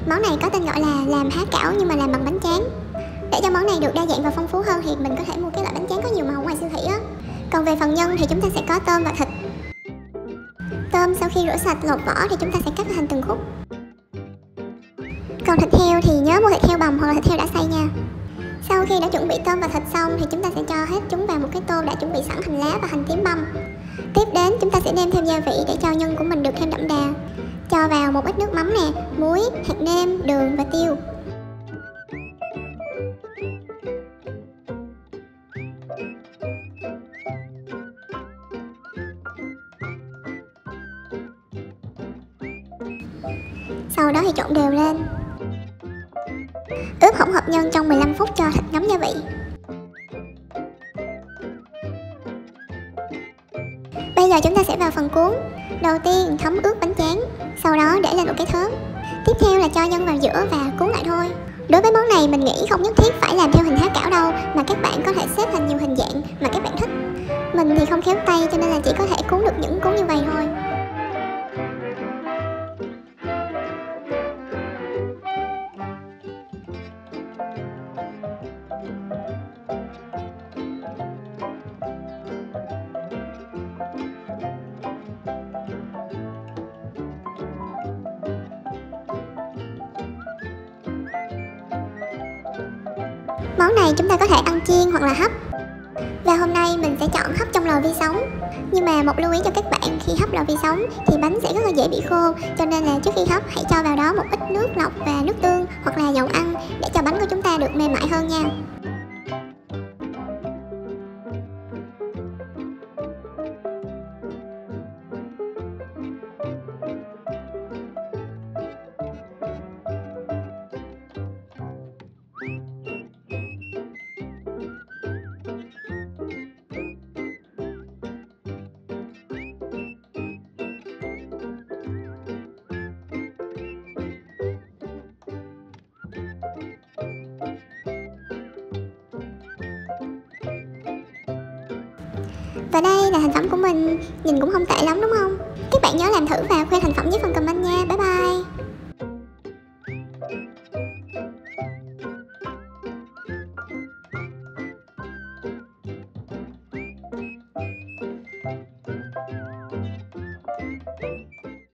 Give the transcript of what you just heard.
Món này có tên gọi là làm há cảo nhưng mà làm bằng bánh tráng. Để cho món này được đa dạng và phong phú hơn thì mình có thể mua cái loại bánh tráng có nhiều màu ngoài siêu thị á. Còn về phần nhân thì chúng ta sẽ có tôm và thịt. Tôm sau khi rửa sạch lột vỏ thì chúng ta sẽ cắt thành từng khúc. Còn thịt heo thì nhớ mua thịt heo bằm hoặc là thịt heo đã xay nha. Sau khi đã chuẩn bị tôm và thịt xong thì chúng ta sẽ cho hết chúng vào một cái tô đã chuẩn bị sẵn hành lá và hành tím băm. Tiếp đến chúng ta sẽ nêm thêm gia vị để cho nhân của mình được thêm đậm đà. Cho vào một ít nước mắm nè, muối, hạt nêm, đường và tiêu. Sau đó thì trộn đều lên. Ướp hỗn hợp nhân trong 15 phút cho thịt ngấm gia vị. Bây giờ chúng ta sẽ vào phần cuốn. Đầu tiên thấm ướt bánh tráng, sau đó để lên một cái thớt. Tiếp theo là cho nhân vào giữa và cuốn lại thôi. Đối với món này mình nghĩ không nhất thiết phải làm theo hình há cảo đâu, mà các bạn có thể xếp thành nhiều hình dạng mà các bạn thích. Mình thì không khéo tay cho nên là chỉ có thể cuốn được những cuốn như vậy thôi. Món này chúng ta có thể ăn chiên hoặc là hấp. Và hôm nay mình sẽ chọn hấp trong lò vi sóng. Nhưng mà một lưu ý cho các bạn, khi hấp lò vi sóng thì bánh sẽ rất là dễ bị khô. Cho nên là trước khi hấp hãy cho vào đó một ít nước lọc và nước tương hoặc là dầu ăn để cho bánh của chúng ta được mềm mại hơn nha. Và đây là thành phẩm của mình, nhìn cũng không tệ lắm đúng không? Các bạn nhớ làm thử và khoe thành phẩm dưới phần comment nha. Bye bye.